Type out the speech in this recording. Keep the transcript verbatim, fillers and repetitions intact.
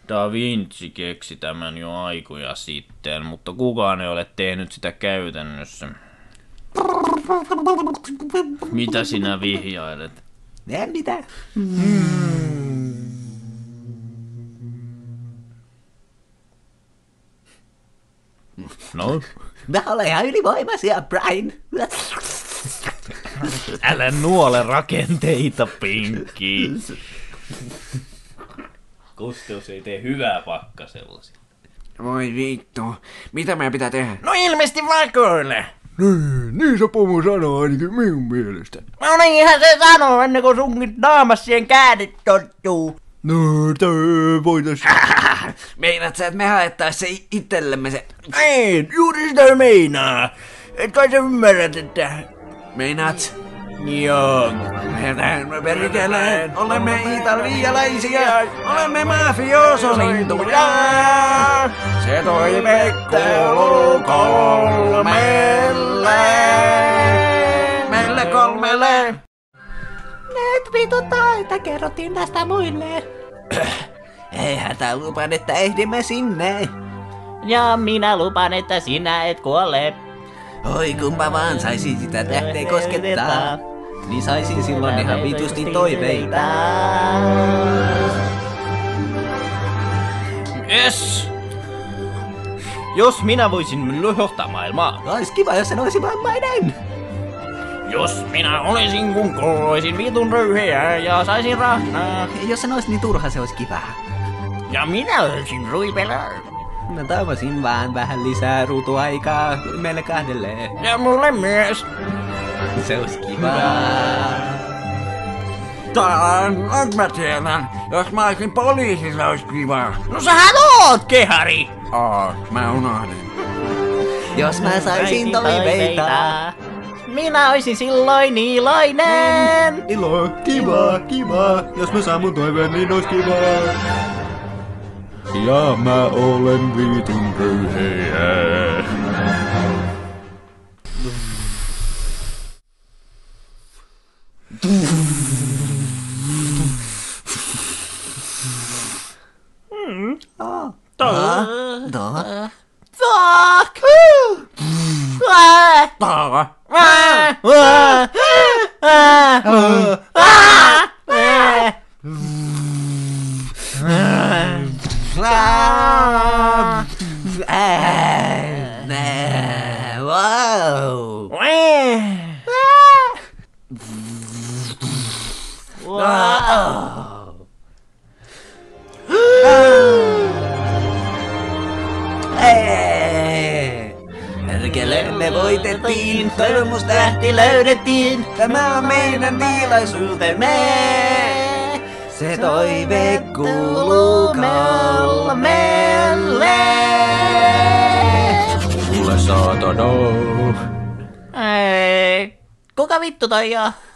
Da Vinci keksi tämän jo aikoja sitten, mutta kukaan ei ole tehnyt sitä käytännössä. Mitä sinä vihjailet? En mitä? No? Mä olen ihan ylivoimaisia, Brian. Älä nuole rakenteita, Pinkki. Kosteus ei tee hyvää pakkasella. Voi vittu. Mitä meidän pitää tehdä? No ilmeisesti vakoile! Niin, niin se pomo sanoo ainakin minun mielestä. No niinhän se sanoo ennen kuin sunkin naamas siihen kädet tottuu. No, tää voitais... Meinaat sä, että me haettais se itsellemme se... Ei, juuri sitä meinaa. Et kai sä ymmärrät, että... Meinaat? Joo. Me perkele, olemme italialaisia, olemme mafiosolintuja. Se toive kuuluu kolmelle. Meille kolmelle. Nyt vituttaa, että kerrottiin tästä muille. Ei hätää, lupan, että ehdimme sinne. Ja minä lupan, että sinä et kuole. Oi kumpa vaan saisi sitä tähteä koskettaa. Niin saisin silloin ihan vitusti toiveita. Yes! Jos minä voisin johtaa maailmaa. Ois kiva, jos sen olisi vammainen. Jos minä olisin kun koloisin vitun röyheä ja saisin rahnaa. Jos sen olisi niin turha, se olisi kiva. Ja minä olisin ruipelä. Mä toivoisin vaan vähän lisää ruutuaikaa meille kahdelle. Ja mulle myös. Se olisi kiva. Tää, mä tiedän. Jos mä olisin poliisissa, olisi kiva. No sähän oot, kehari! Aa, mä unohdin. Jos mä saisin toiveita. Minä olisin silloin iloinen. Ilo, kiva, kiva. Jos mä saan mun toiveen, niin ois kiva. Ja mä olen vitun röyheä. Oh. Tää. Tää. Fuck! Tää. Wow. Wow. Perkele, me voitettiin, toivomustähti löydettiin. Tämä on meidän tilaisuutemme. Se toive kuuluu kolmelle. Kuule saatana. Ei. Kuka vittu toi on?